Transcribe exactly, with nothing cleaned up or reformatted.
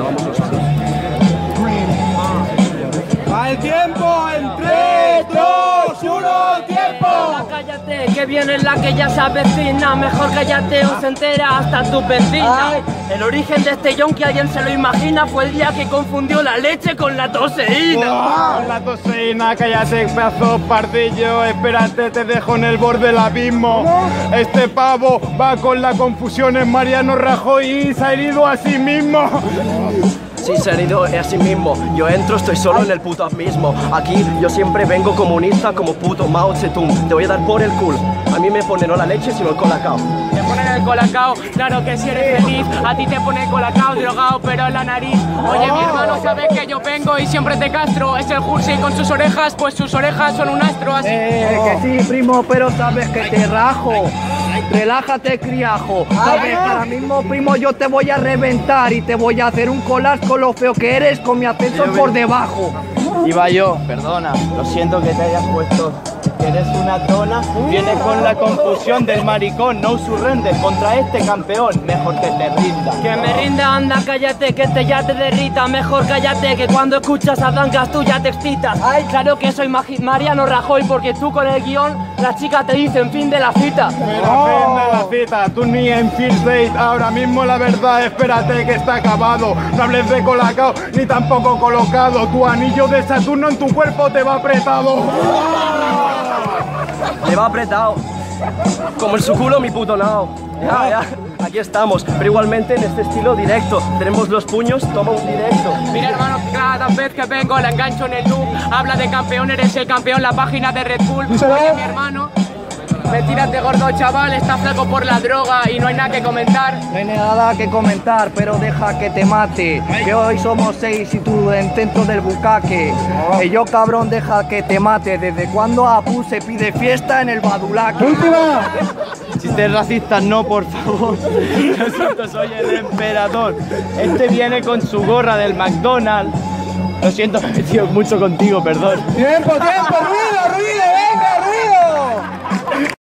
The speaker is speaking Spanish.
¡Al tiempo! ¡En tres, dos, uno, tiempo! Cállate, que viene la que ya se avecina. Mejor cállate o se entera hasta tu vecina. El origen de este yonki, alguien se lo imagina, fue el día que confundió la leche con la toseína. ¡Oh! Con la toseína, cállate, pedazo pardillo. Espérate, te dejo en el borde del abismo. ¿Cómo? Este pavo va con la confusión en Mariano Rajoy y se ha herido a sí mismo. Sí, se ha herido a sí mismo. Yo entro, estoy solo en el puto abismo. Aquí yo siempre vengo comunista como puto Mao Zedong. Te voy a dar por el culo. A mí me pone no la leche, sino el colacao. Te ponen el colacao, claro que si eres feliz. A ti te pone el colacao drogado, pero en la nariz. Oye, mi hermano, sabes que yo vengo y siempre te castro. Es el Jursi con sus orejas, pues sus orejas son un astro. Así. Eh, que sí, primo, pero sabes que te rajo. Relájate, criajo. Sabes que ahora mismo, primo, yo te voy a reventar y te voy a hacer un collage con lo feo que eres, con mi acento por debajo. Iba yo, perdona, lo siento que te hayas puesto. Eres una trona, vienes con la confusión del maricón, no surrender contra este campeón, mejor que te rinda. Que me rinda, anda, cállate, que este ya te derrita. Mejor cállate, que cuando escuchas a Dancas tú ya te excitas. Ay, claro que soy Mariano Rajoy, porque tú con el guión, las chicas te dicen fin de la cita. Pero oh. fin de la cita, tú ni en first date, ahora mismo la verdad, espérate que está acabado. No hables de colacao, ni tampoco colocado, tu anillo de Saturno en tu cuerpo te va apretado. Le va apretado, como en su culo mi puto nao. Ya, ya, aquí estamos, pero igualmente en este estilo directo. Tenemos los puños, toma un directo. Mira, hermano, cada vez que vengo la engancho en el loop. Habla de campeón, eres el campeón, la página de Red Bull. Oye, mi hermano, me tiras de gordo, chaval, está flaco por la droga y no hay nada que comentar. No hay nada que comentar, pero deja que te mate. Que hoy somos seis y tu intento del bucaque. Que yo, cabrón, deja que te mate. ¿Desde cuando Apu se pide fiesta en el Badulaque? ¡Última! Chistes racistas no, por favor. Lo siento, soy el emperador. Este viene con su gorra del McDonald's. Lo siento, me he metido mucho contigo, perdón. ¡Tiempo, tiempo! ¡Ruido, ruido!